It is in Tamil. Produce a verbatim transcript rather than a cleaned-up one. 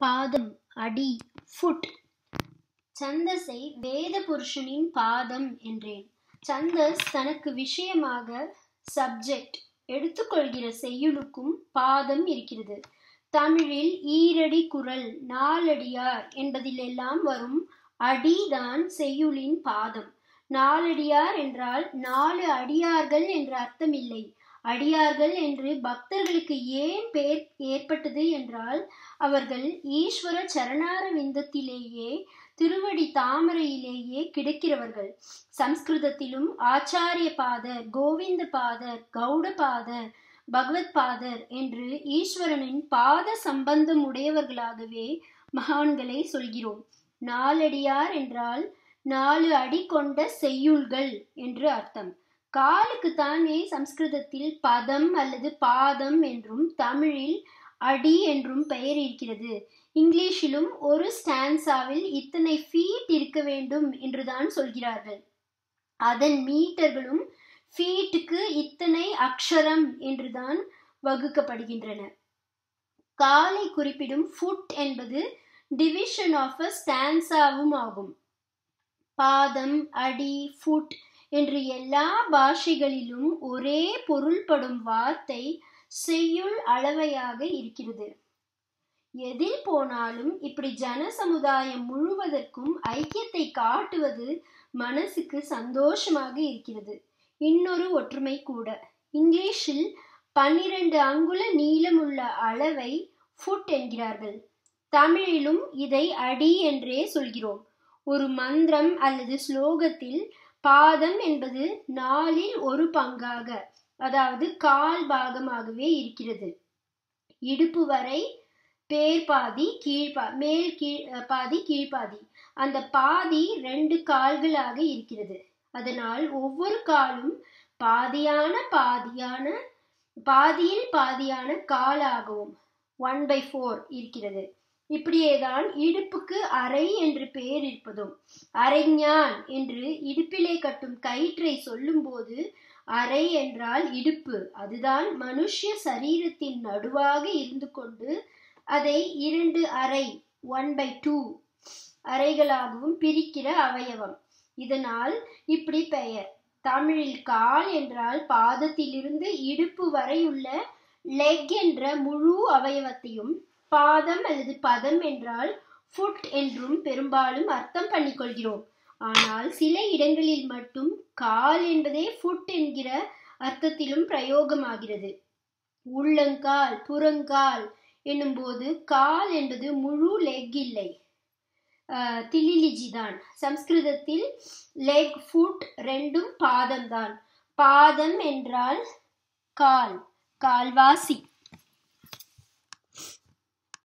பாதம், அடி, ஃபுட். சந்தஸை வேத புருஷனின் பாதம் என்றேன். சந்தஸ் தனக்கு விஷயமாக சப்ஜெக்ட் எடுத்துக்கொள்கிற செய்யுளுக்கும் பாதம் இருக்கிறது. தமிழில் ஈரடி குறள், நாலடியார் என்பதிலெல்லாம் வரும் அடிதான் செய்யுளின் பாதம். நாலடியார் என்றால் நாலு அடியார்கள் என்ற அர்த்தமில்லை. அடியார்கள் என்று பக்தர்களுக்கு ஏன் பெயர் ஏற்பட்டது என்றால், அவர்கள் ஈஸ்வர சரணார விந்தத்திலேயே திருவடி தாமரையிலேயே கிடக்கிறவர்கள். சம்ஸ்கிருதத்திலும் ஆச்சாரிய பாதர், கோவிந்த பாதர், கௌட பாதர், பகவத் பாதர் என்று ஈஸ்வரனின் பாத சம்பந்தம் உடையவர்களாகவே மகான்களை சொல்கிறோம். நாலடியார் என்றால் நாலு அடி கொண்ட செய்யுள்கள் என்று அர்த்தம். காலுக்குத்தானே சம்ஸ்கிருதத்தில் பதம் அல்லது பாதம் என்றும் தமிழில் அடி என்றும் பெயர் இருக்கிறது. இங்கிலீஷிலும் ஒரு ஸ்டான்சாவில் இத்தனை ஃபீட் இருக்க வேண்டும் என்றுதான் சொல்கிறார்கள். அதன் மீட்டர்களும் ஃபீட்டுக்கு இத்தனை அக்ஷரம் என்றுதான் வகுக்கப்படுகின்றன. காலை குறிப்பிடும் ஃபுட் என்பது டிவிஷன் ஆஃப் அ ஸ்டான்சாவும் ஆகும். பாதம், அடி, ஃபுட் என்று எல்லா பாஷைகளிலும் ஒரே பொருள்படும் வார்த்தை செய்யுள் அளவையாக இருக்கிறது. எதில் போனாலும் இப்படி ஜன சமுதாயம் முழுவதற்கும் ஐக்கியத்தை காட்டுவது மனசுக்கு சந்தோஷமாக இருக்கிறது. இன்னொரு ஒற்றுமை கூட. இங்கிலீஷில் பன்னிரண்டு அங்குல நீளமுள்ள அளவை ஃபுட் என்கிறார்கள். தமிழிலும் இதை அடி என்றே சொல்கிறோம். ஒரு மந்திரம் அல்லது ஸ்லோகத்தில் பாதம் என்பது நாலில் ஒரு பங்காக, அதாவது கால் பாகமாகவே இருக்கிறது. இடுப்பு வரை பேர் பாதி, கீழ்பா மேல் கீழ் பாதி, கீழ்பாதி. அந்த பாதி ரெண்டு கால்களாக இருக்கிறது. அதனால் ஒவ்வொரு காலும் பாதியான பாதியான பாதியில் பாதியான காலாகவும் ஒன் பை ஃபோர் இருக்கிறது. இப்படியேதான் இடுப்புக்கு அரை என்று பெயர் இருப்பதும். அரைஞான் என்று இடுப்பிலே கட்டும் கயிற்றை சொல்லும் போது அரை என்றால் இடுப்பு. அதுதான் மனுஷ்ய சரீரத்தின் நடுவாக இருந்து கொண்டு அதை இரண்டு அரை ஒன் பை டூ அறைகளாகவும் பிரிக்கிற அவயவம். இதனால் இப்படி பெயர். தமிழில் கால் என்றால் பாதத்திலிருந்து இடுப்பு வரை உள்ள லெக் என்ற முழு அவயவத்தையும், பாதம் அல்லது பதம் என்றால் ஃபுட் என்றும் பெரும்பாலும் அர்த்தம் பண்ணிக்கொள்கிறோம். ஆனால் சில இடங்களில் மட்டும் கால் என்பதே ஃபுட் என்கிற அர்த்தத்திலும் பிரயோகமாகிறது. உள்ளங்கால், புறங்கால் என்னும் போது கால் என்பது முழு லெக் இல்லை, திலிலிஜி தான். சம்ஸ்கிருதத்தில் லெக், ஃபுட் ரெண்டும் பாதம்தான். பாதம் என்றால் கால், கால்வாசி.